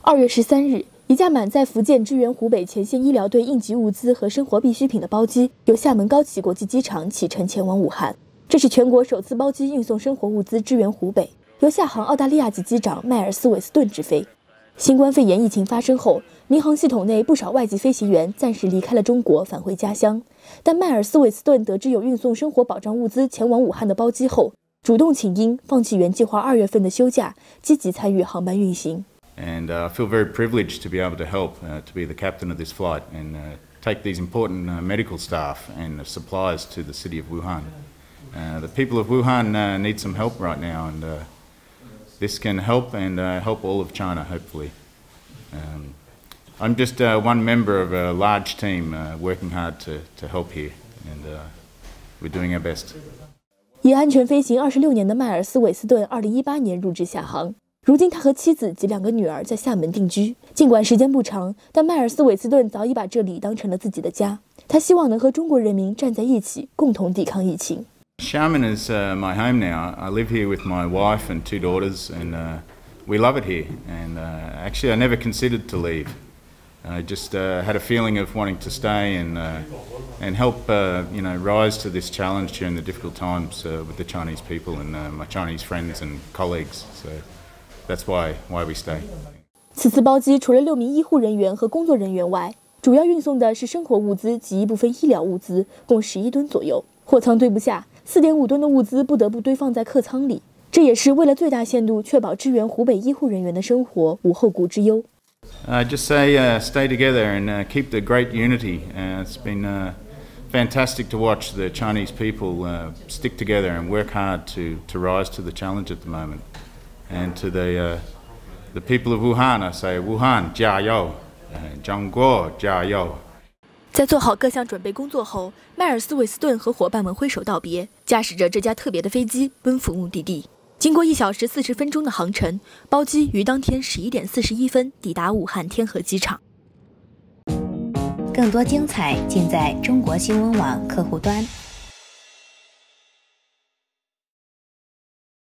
2月13日，一架满载福建支援湖北前线医疗队应急物资和生活必需品的包机，由厦门高启国际机场启程前往武汉。这是全国首次包机运送生活物资支援湖北，由厦航澳大利亚籍机长迈尔斯·韦斯顿执飞。新冠肺炎疫情发生后，民航系统内不少外籍飞行员暂时离开了中国，返回家乡。但迈尔斯·韦斯顿得知有运送生活保障物资前往武汉的包机后，主动请缨，放弃原计划2月份的休假，积极参与航班运行。 And I feel very privileged to be able to help, to be the captain of this flight and take these important medical staff and supplies to the city of Wuhan. The people of Wuhan need some help right now, and this can help and help all of China, hopefully. I'm just one member of a large team working hard to help here, and we're doing our best. 以安全飞行26年的迈尔斯·韦斯顿，2018年入职厦航。 如今，他和妻子及2个女儿在厦门定居。尽管时间不长，但迈尔斯·韦斯顿早已把这里当成了自己的家。他希望能和中国人民站在一起，共同抵抗疫情。 Xiamen is my home now. I live here with my wife and 2 daughters, and we love it here. And actually, I never considered to leave. I just had a feeling of wanting to stay and help, rise to this challenge during the difficult times with the Chinese people and my Chinese friends and colleagues. So. That's why we stay. 此次包机除了6名医护人员和工作人员外，主要运送的是生活物资及一部分医疗物资，共11吨左右。货舱堆不下，4.5吨的物资不得不堆放在客舱里。这也是为了最大限度确保支援湖北医护人员的生活无后顾之忧。 Just say stay together and keep the great unity. It's been fantastic to watch the Chinese people stick together and work hard to rise to the challenge at the moment. And to the people of Wuhan, I say, Wuhan, 加油! 中国加油! 在做好各项准备工作后，迈尔斯·韦斯顿和伙伴们挥手道别，驾驶着这架特别的飞机奔赴目的地。经过1小时40分钟的航程，包机于当天11点41分抵达武汉天河机场。 更多精彩尽在中国新闻网客户端。